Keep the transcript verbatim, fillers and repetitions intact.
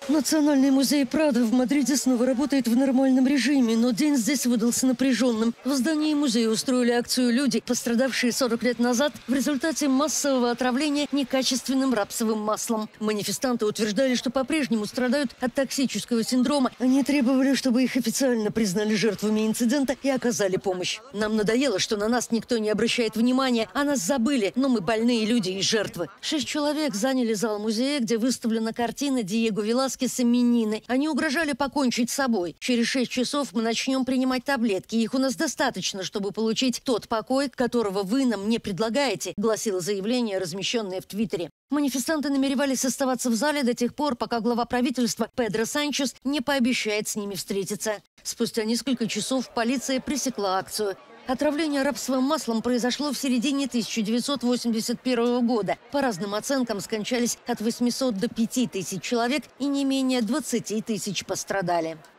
Национальный музей Прадо в Мадриде снова работает в нормальном режиме, но день здесь выдался напряженным. В здании музея устроили акцию люди, пострадавшие сорок лет назад в результате массового отравления некачественным рапсовым маслом. Манифестанты утверждали, что по-прежнему страдают от токсического синдрома. Они требовали, чтобы их официально признали жертвами инцидента и оказали помощь. Нам надоело, что на нас никто не обращает внимания, а нас забыли, но мы больные люди и жертвы. Шесть человек заняли зал музея, где выставлена картина Диего Веласкеса «Менины». Они угрожали покончить с собой. Через шесть часов мы начнем принимать таблетки. Их у нас достаточно, чтобы получить тот покой, которого вы нам не предлагаете, гласило заявление, размещенное в Твиттере. Манифестанты намеревались оставаться в зале до тех пор, пока глава правительства Педро Санчес не пообещает с ними встретиться. Спустя несколько часов полиция пресекла акцию. Отравление рапсовым маслом произошло в середине тысяча девятьсот восемьдесят первого года. По разным оценкам скончались от восьмисот до пяти тысяч человек и не менее двадцати тысяч пострадали.